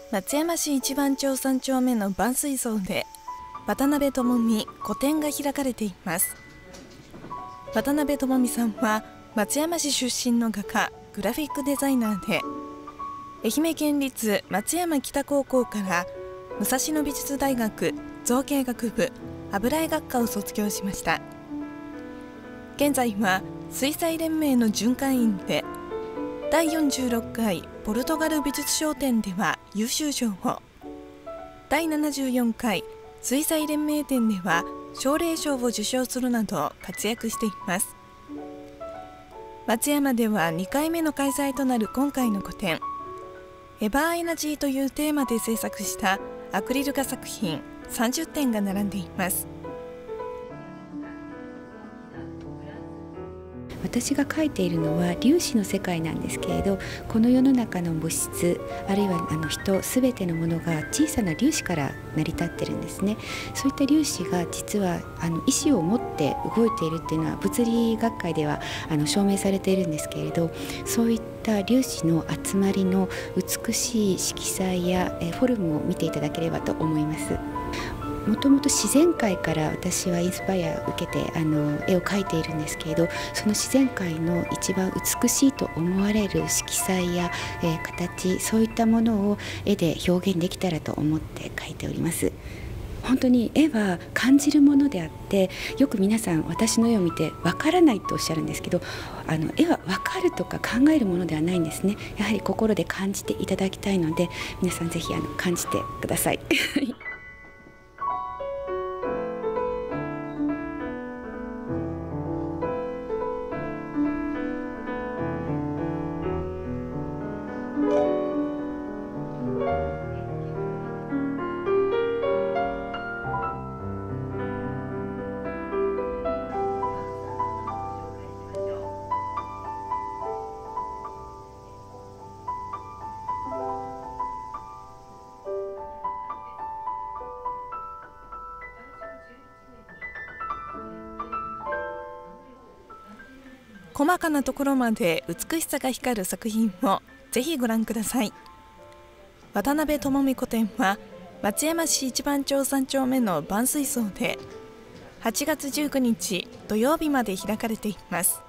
松山市一番町3丁目の万水荘で渡辺智美個展が開かれています。渡辺智美さんは松山市出身の画家、グラフィックデザイナーで、愛媛県立松山北高校から武蔵野美術大学造形学部油絵学科を卒業しました。現在は水彩連盟の準会員で、第46回ポルトガル美術商展では優秀賞を、第74回水彩連盟展では奨励賞を受賞するなど活躍しています。松山では2回目の開催となる今回の個展、エバーエナジーというテーマで制作したアクリル画作品30点が並んでいます。 私が描いているのは粒子の世界なんですけれど、この世の中の物質あるいは人すべてのものが小さな粒子から成り立ってるんですね。そういった粒子が実は意志を持って動いているっていうのは物理学会では証明されているんですけれど、そういった粒子の集まりの美しい色彩やフォルムを見ていただければと思います。もともと自然界から私はインスパイアを受けて絵を描いているんですけれど、その自然界の一番美しいと思われる色彩や、形、そういったものを絵で表現できたらと思って描いております。本当に絵は感じるものであって、よく皆さん私の絵を見てわからないとおっしゃるんですけど、絵はわかるとか考えるものではないんですね。やはり心で感じていただきたいので、皆さんぜひ感じてください。 細かなところまで美しさが光る作品をぜひご覧ください。渡辺智美個展は松山市一番町3丁目の万水荘で8月19日土曜日まで開かれています。